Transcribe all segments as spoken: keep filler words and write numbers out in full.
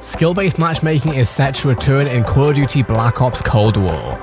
Skill-based matchmaking is set to return in Call of Duty Black Ops Cold War.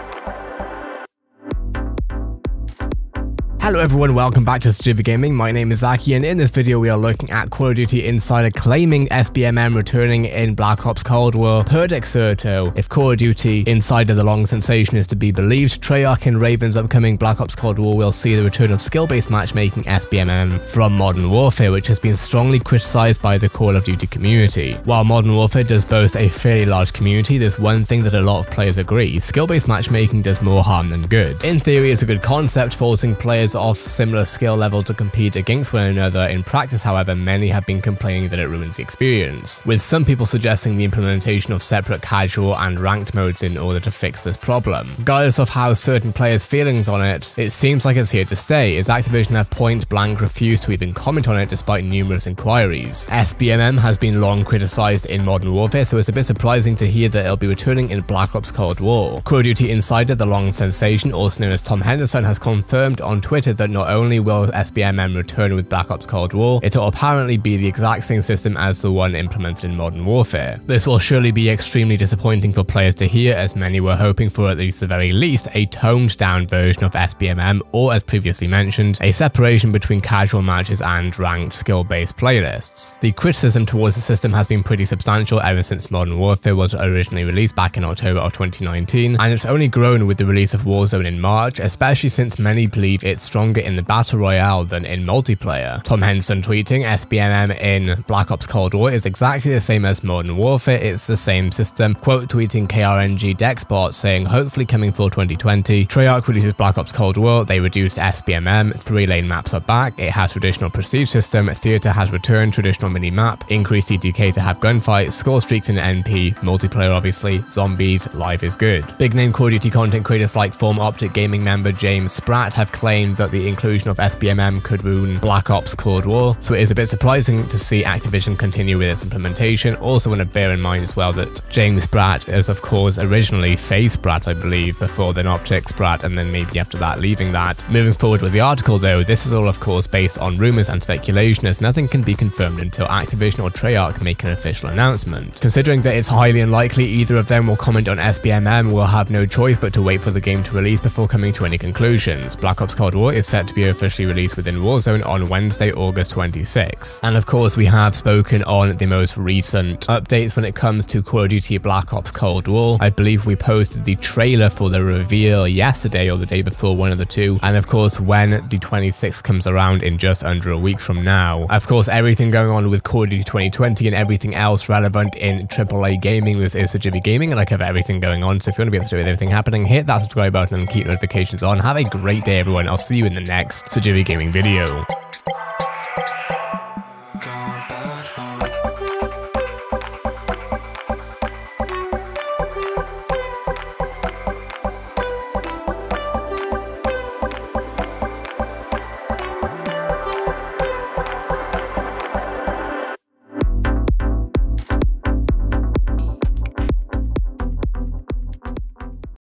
Hello everyone, welcome back to Sajivi Gaming. My name is Zaki, and in this video we are looking at Call of Duty Insider claiming S B M M returning in Black Ops Cold War. Per Dexerto, if Call of Duty Insider the long sensation is to be believed, Treyarch and Raven's upcoming Black Ops Cold War will see the return of skill-based matchmaking S B M M from Modern Warfare, which has been strongly criticized by the Call of Duty community. While Modern Warfare does boast a fairly large community, there's one thing that a lot of players agree: skill-based matchmaking does more harm than good. In theory, it's a good concept, forcing players off similar skill level to compete against one another. In practice, however, many have been complaining that it ruins the experience, with some people suggesting the implementation of separate casual and ranked modes in order to fix this problem. Regardless of how certain players' feelings on it, it seems like it's here to stay, as Activision have point blank refused to even comment on it despite numerous inquiries. S B M M has been long criticized in Modern Warfare, so it's a bit surprising to hear that it'll be returning in Black Ops Cold War. Call of Duty Insider, the long sensation, also known as Tom Henderson, has confirmed on Twitter that not only will S B M M return with Black Ops Cold War, it will apparently be the exact same system as the one implemented in Modern Warfare. This will surely be extremely disappointing for players to hear, as many were hoping for at least the very least a toned down version of S B M M, or as previously mentioned, a separation between casual matches and ranked skill-based playlists. The criticism towards the system has been pretty substantial ever since Modern Warfare was originally released back in October of twenty nineteen, and it's only grown with the release of Warzone in March, especially since many believe it's stronger in the Battle Royale than in multiplayer. Tom Henson tweeting, S B M M in Black Ops Cold War is exactly the same as Modern Warfare, it's the same system. Quote tweeting K R N G Dexbot saying, hopefully coming for twenty twenty. Treyarch releases Black Ops Cold War, they reduced S B M M, three lane maps are back, it has traditional prestige system, theater has returned, traditional mini map, increased T T K to have gunfight, score streaks in N P, multiplayer obviously, zombies, live is good. Big name Call of Duty content creators like former Optic Gaming member James Spratt have claimed that the inclusion of S B M M could ruin Black Ops Cold War, so it is a bit surprising to see Activision continue with its implementation. Also want to bear in mind as well that James Spratt is of course originally FaZe Spratt, I believe, before then Optic Spratt, and then maybe after that leaving that. Moving forward with the article though, this is all of course based on rumours and speculation, as nothing can be confirmed until Activision or Treyarch make an official announcement. Considering that it's highly unlikely either of them will comment on S B M M, we'll have no choice but to wait for the game to release before coming to any conclusions. Black Ops Cold War is set to be officially released within Warzone on Wednesday, August twenty-sixth. And of course, we have spoken on the most recent updates when it comes to Call of Duty Black Ops Cold War. I believe we posted the trailer for the reveal yesterday or the day before, one of the two. And of course, when the twenty-sixth comes around in just under a week from now, of course, everything going on with Call of Duty twenty twenty and everything else relevant in triple A gaming, this is Sajivi Gaming, and I cover everything going on. So if you want to be able to do with everything happening, hit that subscribe button and keep notifications on. Have a great day, everyone. I'll see you in the next Sajivi Gaming video.